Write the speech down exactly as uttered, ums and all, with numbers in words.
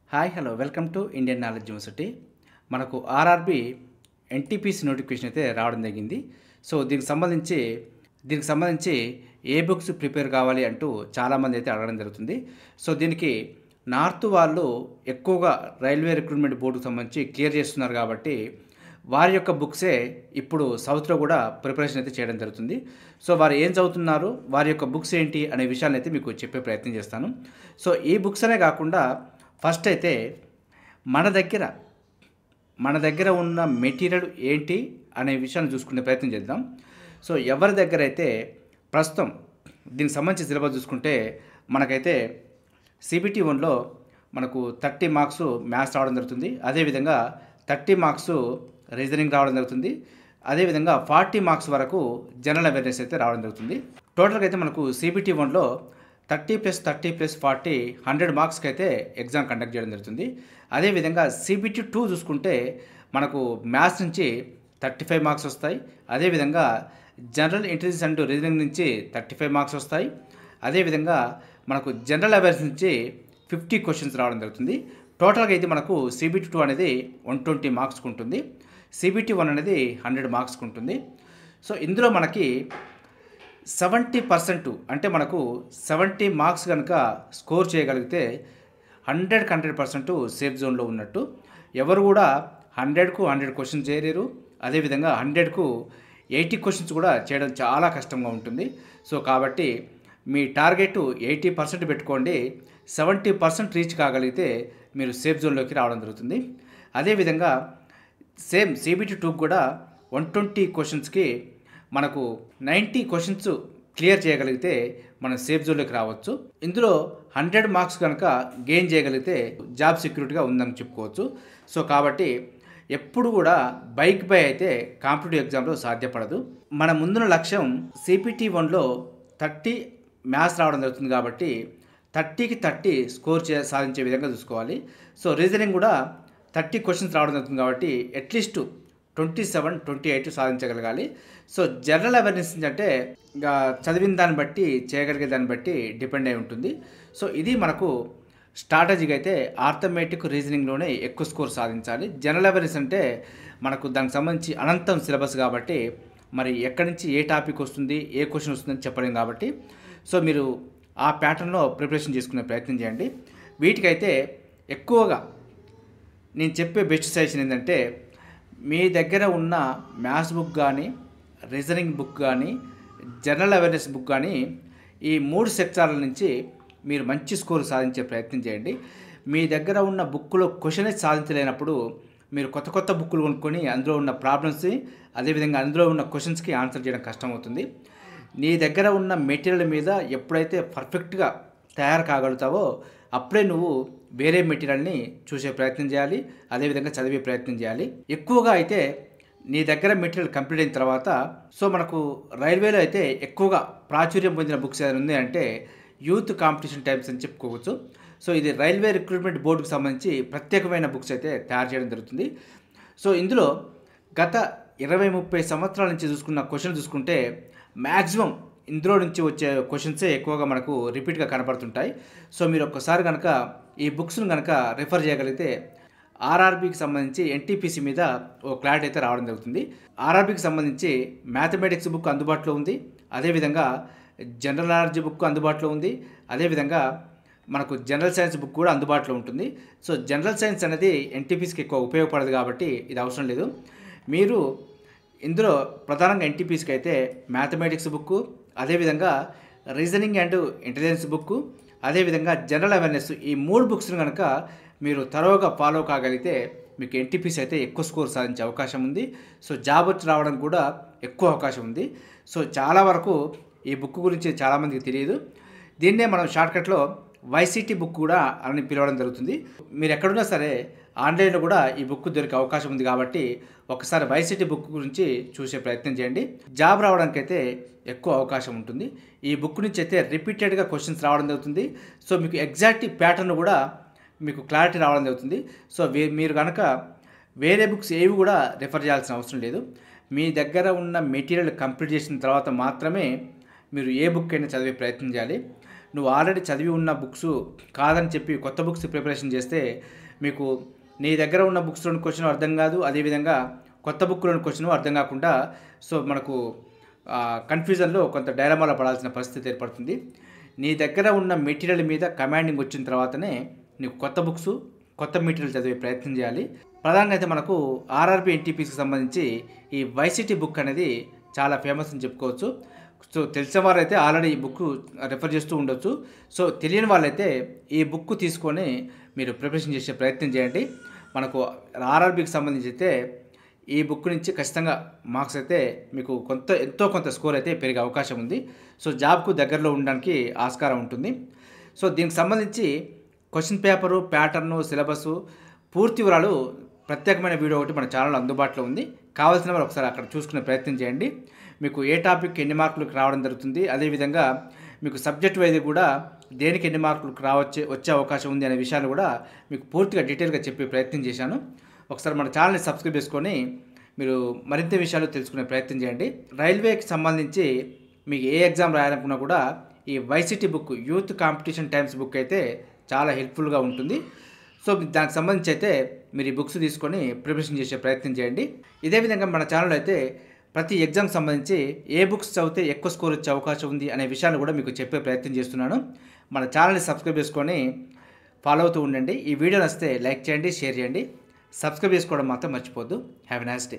Hi hello welcome to Indian knowledge university. మనకు RRB NTPC notification అయితే రావడం జరిగింది. సో దీనికి సంబంధించి దీనికి సంబంధించి ఏ బుక్స్ ప్రిపేర్ కావాలి అంటూ చాలామంది అయితే అడగడం జరుగుతుంది. సో దీనికి నార్త్ వాళ్ళు ఎక్కువగా రైల్వే రిక్రూట్మెంట్ బోర్డుకు సంబంధించి క్లియర్ చేస్తున్నారు కాబట్టి వారి యొక్క బుక్సే ఇప్పుడు సౌత్లో కూడా ప్రిపరేషన్ అయితే చేయడం జరుగుతుంది. సో వారు ఏం చదువుతున్నారు, వారి యొక్క బుక్స్ ఏంటి అనే విషయాన్ని అయితే మీకు చెప్పే ప్రయత్నం చేస్తాను. సో ఈ బుక్స్ అనే కాకుండా ఫస్ట్ అయితే మన దగ్గర మన దగ్గర ఉన్న మెటీరియల్ ఏంటి అనే విషయాన్ని చూసుకునే ప్రయత్నం చేద్దాం. సో ఎవరి దగ్గర అయితే ప్రస్తుతం దీనికి సంబంధించి సిలబస్ చూసుకుంటే మనకైతే సిబిటీ వన్లో మనకు థర్టీ మార్క్స్ మ్యాథ్స్ రావడం జరుగుతుంది. అదేవిధంగా థర్టీ మార్క్స్ రీజనింగ్ రావడం జరుగుతుంది. అదేవిధంగా ఫార్టీ మార్క్స్ వరకు జనరల్ అవేర్నెస్ అయితే రావడం జరుగుతుంది. టోటల్గా అయితే మనకు సిబిటీ వన్లో thirty plus thirty plus forty hundred మార్క్స్కి అయితే ఎగ్జామ్ కండక్ట్ చేయడం జరుగుతుంది. అదేవిధంగా సిబిటీ టూ చూసుకుంటే మనకు మ్యాథ్స్ నుంచి థర్టీ ఫైవ్ మార్క్స్ వస్తాయి. అదేవిధంగా జనరల్ ఇంటెలిజెన్స్ అండ్ రీజనింగ్ నుంచి థర్టీ ఫైవ్ మార్క్స్ వస్తాయి. అదేవిధంగా మనకు జనరల్ అవేర్నెస్ నుంచి ఫిఫ్టీ క్వశ్చన్స్ రావడం జరుగుతుంది. టోటల్గా అయితే మనకు సిబిటీ టూ అనేది వన్ ట్వంటీ మార్క్స్కి ఉంటుంది. సిబిటీ వన్ అనేది హండ్రెడ్ మార్క్స్కి ఉంటుంది. సో ఇందులో మనకి సెవెంటీ పర్సెంట్ అంటే మనకు సెవెంటీ మార్క్స్ కనుక స్కోర్ చేయగలిగితే హండ్రెడ్కి హండ్రెడ్ పర్సెంట్ సేఫ్ జోన్లో ఉన్నట్టు. ఎవరు కూడా హండ్రెడ్కు హండ్రెడ్ క్వశ్చన్స్ చేయలేరు. అదేవిధంగా హండ్రెడ్కు ఎయిటీ క్వశ్చన్స్ కూడా చేయడం చాలా కష్టంగా ఉంటుంది. సో కాబట్టి మీ టార్గెట్ ఎయిటీ పర్సెంట్ పెట్టుకోండి. సెవెంటీ పర్సెంట్ రీచ్ కాగలిగితే మీరు సేఫ్ జోన్లోకి రావడం జరుగుతుంది. అదేవిధంగా సేమ్ సిబిటీ టూ కూడా వన్ ట్వంటీ క్వశ్చన్స్కి మనకు నైంటీ క్వశ్చన్స్ క్లియర్ చేయగలిగితే మనం సేఫ్ జోన్లోకి రావచ్చు. ఇందులో హండ్రెడ్ మార్క్స్ కనుక గెయిన్ చేయగలిగితే జాబ్ సెక్యూరిటీగా ఉందని చెప్పుకోవచ్చు. సో కాబట్టి ఎప్పుడు కూడా బైక్ బై అయితే కాంపిటేటివ్ ఎగ్జామ్లో సాధ్యపడదు. మన ముందున్న లక్ష్యం సిపిటీ వన్లో థర్టీ మ్యాథ్స్ రావడం జరుగుతుంది కాబట్టి థర్టీకి థర్టీ స్కోర్ చే సాధించే విధంగా చూసుకోవాలి. సో రీజనింగ్ కూడా థర్టీ క్వశ్చన్స్ రావడం జరుగుతుంది కాబట్టి at least twenty seven twenty eight సాధించగలగాలి. సో జనరల్ అవేర్నెస్ అంటే ఇంకా చదివిన దాన్ని బట్టి చేయగలిగే దాన్ని బట్టి డిపెండ్ అయి ఉంటుంది. సో ఇది మనకు స్ట్రాటజీగా అయితే ఆర్థమెటిక్ రీజనింగ్లోనే ఎక్కువ స్కోర్ సాధించాలి. జనరల్ అవేర్నెస్ అంటే మనకు దానికి సంబంధించి అనంతం సిలబస్ కాబట్టి మరి ఎక్కడి నుంచి ఏ టాపిక్ వస్తుంది, ఏ క్వశ్చన్ వస్తుందని చెప్పలేం కాబట్టి సో మీరు ఆ ప్యాటర్న్లో ప్రిపరేషన్ చేసుకునే ప్రయత్నం చేయండి. వీటికైతే ఎక్కువగా నేను చెప్పే బెస్ట్ సజెషన్ ఏంటంటే మీ దగ్గర ఉన్న మ్యాథ్స్ బుక్ కానీ, రీజనింగ్ బుక్ కానీ, జనరల్ అవేర్నెస్ బుక్ కానీ ఈ మూడు సెక్టార్ల నుంచి మీరు మంచి స్కోర్ సాధించే ప్రయత్నం చేయండి. మీ దగ్గర ఉన్న బుక్లో క్వశ్చనే సాధించలేనప్పుడు మీరు కొత్త కొత్త బుక్కులు కొనుక్కొని అందులో ఉన్న ప్రాబ్లమ్స్ని అదేవిధంగా అందులో ఉన్న క్వశ్చన్స్కి ఆన్సర్ చేయడం కష్టమవుతుంది. నీ దగ్గర ఉన్న మెటీరియల్ మీద ఎప్పుడైతే పర్ఫెక్ట్గా తయారు కాగలుగుతావో అప్పుడే నువ్వు వేరే మెటీరియల్ని చూసే ప్రయత్నం చేయాలి. అదేవిధంగా చదివే ప్రయత్నం చేయాలి. ఎక్కువగా అయితే నీ దగ్గర మెటీరియల్ కంప్లీట్ అయిన తర్వాత సో మనకు రైల్వేలో అయితే ఎక్కువగా ప్రాచుర్యం పొందిన బుక్స్ ఏదైనా ఉంది అంటే యూత్ కాంపిటీషన్ టైప్స్ అని చెప్పుకోవచ్చు. సో ఇది రైల్వే రిక్రూట్మెంట్ బోర్డుకు సంబంధించి ప్రత్యేకమైన బుక్స్ అయితే తయారు చేయడం జరుగుతుంది. సో ఇందులో గత ఇరవై ముప్పై సంవత్సరాల నుంచి చూసుకున్న క్వశ్చన్ చూసుకుంటే మ్యాక్సిమం ఇందులో నుంచి వచ్చే క్వశ్చన్సే ఎక్కువగా మనకు రిపీట్గా కనపడుతుంటాయి. సో మీరు ఒక్కసారి కనుక ఈ బుక్స్ను కనుక రిఫర్ చేయగలిగితే ఆర్ఆర్బీకి సంబంధించి ఎన్టీపీసీ మీద ఓ క్లారిటీ అయితే రావడం జరుగుతుంది. ఆర్ఆర్బీకి సంబంధించి మ్యాథమెటిక్స్ బుక్ అందుబాటులో ఉంది. అదేవిధంగా జనరల్ నాలెడ్జ్ బుక్ అందుబాటులో ఉంది. అదేవిధంగా మనకు జనరల్ సైన్స్ బుక్ కూడా అందుబాటులో ఉంటుంది. సో జనరల్ సైన్స్ అనేది ఎన్టీపీసీకి ఎక్కువ ఉపయోగపడదు కాబట్టి ఇది అవసరం లేదు. మీరు ఇందులో ప్రధానంగా ఎన్టీపీసీకి అయితే మ్యాథమెటిక్స్ బుక్, అదేవిధంగా రీజనింగ్ అండ్ ఇంటెలిజెన్స్ బుక్, అదేవిధంగా జనరల్ అవేర్నెస్ ఈ మూడు బుక్స్ను కనుక మీరు తరోగా ఫాలో కాగలిగితే మీకు ఎన్టీపీసీ అయితే ఎక్కువ స్కోర్ సాధించే అవకాశం ఉంది. సో జాబ్ వచ్చి రావడం కూడా ఎక్కువ అవకాశం ఉంది. సో చాలా వరకు ఈ బుక్ గురించి చాలామందికి తెలియదు. దీన్నే మనం షార్ట్కట్లో వైసీటీ బుక్ కూడా అని పిలవడం జరుగుతుంది. మీరు ఎక్కడున్నా సరే ఆన్లైన్లో కూడా ఈ బుక్ దొరికే అవకాశం ఉంది కాబట్టి ఒకసారి వైసీటీ బుక్ గురించి చూసే ప్రయత్నం చేయండి. జాబ్ రావడానికి అయితే ఎక్కువ అవకాశం ఉంటుంది. ఈ బుక్ నుంచి అయితే రిపీటెడ్గా క్వశ్చన్స్ రావడం జరుగుతుంది. సో మీకు ఎగ్జాక్ట్ ప్యాటర్న్ కూడా మీకు క్లారిటీ రావడం జరుగుతుంది. సో మీరు కనుక వేరే బుక్స్ ఏవి కూడా రిఫర్ చేయాల్సిన అవసరం లేదు. మీ దగ్గర ఉన్న మెటీరియల్ కంప్లీట్ చేసిన తర్వాత మాత్రమే మీరు ఏ బుక్ అయినా చదివే ప్రయత్నం చేయాలి. నువ్వు ఆల్రెడీ చదివి ఉన్న బుక్స్ కాదని చెప్పి కొత్త బుక్స్ ప్రిపరేషన్ చేస్తే మీకు నీ దగ్గర ఉన్న బుక్స్లోని క్వశ్చన్ అర్థం కాదు, అదేవిధంగా కొత్త బుక్లోని క్వశ్చన్ అర్థం కాకుండా సో మనకు కన్ఫ్యూజన్లో కొంత డైలమాలో పడాల్సిన పరిస్థితి ఏర్పడుతుంది. నీ దగ్గర ఉన్న మెటీరియల్ మీద కమాండింగ్ వచ్చిన తర్వాతనే నీకు కొత్త బుక్స్ కొత్త మెటీరియల్ చదివే ప్రయత్నం చేయాలి. ప్రధానంగా అయితే మనకు ఆర్ఆర్బీ ఎన్టీపీసీకి సంబంధించి ఈ వైసిటీ బుక్ అనేది చాలా ఫేమస్ అని చెప్పుకోవచ్చు. సో తెలిసిన వారైతే ఆల్రెడీ ఈ బుక్ రెఫర్ చేస్తూ ఉండొచ్చు. సో తెలియని వాళ్ళైతే ఈ బుక్ తీసుకొని మీరు ప్రిపరేషన్ చేసే ప్రయత్నం చేయండి. మనకు ఆర్ఆర్బీకి సంబంధించి అయితే ఈ బుక్ నుంచి ఖచ్చితంగా మార్క్స్ అయితే మీకు కొంత ఎంతో కొంత స్కోర్ అయితే పెరిగే అవకాశం ఉంది. సో జాబ్కు దగ్గరలో ఉండడానికి ఆస్కారం ఉంటుంది. సో దీనికి సంబంధించి క్వశ్చన్ పేపరు, ప్యాటర్ను, సిలబస్ పూర్తి వివరాలు ప్రత్యేకమైన వీడియో ఒకటి మన ఛానల్లో అందుబాటులో ఉంది. కావాల్సిన వారు ఒకసారి అక్కడ చూసుకునే ప్రయత్నం చేయండి. మీకు ఏ టాపిక్ ఎన్ని మార్కులకు రావడం జరుగుతుంది, అదేవిధంగా మీకు సబ్జెక్ట్ వైజ్ కూడా దేనికి ఎన్ని మార్కులకు రావచ్చే వచ్చే అవకాశం ఉంది అనే విషయాలు కూడా మీకు పూర్తిగా డీటెయిల్గా చెప్పే ప్రయత్నం చేశాను. ఒకసారి మన ఛానల్ని సబ్స్క్రైబ్ చేసుకొని మీరు మరింత విషయాలు తెలుసుకునే ప్రయత్నం చేయండి. రైల్వేకి సంబంధించి మీకు ఏ ఎగ్జామ్ రాయాలనుకున్నా కూడా ఈ YCT book youth competition times book అయితే చాలా హెల్ప్ఫుల్గా ఉంటుంది. సో దానికి సంబంధించి అయితే మీరు ఈ బుక్స్ తీసుకొని ప్రిపరేషన్ చేసే ప్రయత్నం చేయండి. ఇదే విధంగా మన ఛానల్ అయితే ప్రతి ఎగ్జామ్ సంబంధించి ఏ బుక్స్ చదివితే ఎక్కువ స్కోర్ వచ్చే అవకాశం ఉంది అనే విషయాన్ని కూడా మీకు చెప్పే ప్రయత్నం చేస్తున్నాను. మన ఛానల్ని సబ్స్క్రైబ్ చేసుకొని ఫాలో అవుతూ ఉండండి. ఈ వీడియో నచ్చితే లైక్ చేయండి, షేర్ చేయండి, సబ్స్క్రైబ్ చేసుకోవడం మాత్రం మర్చిపోద్దు. Have a nice day.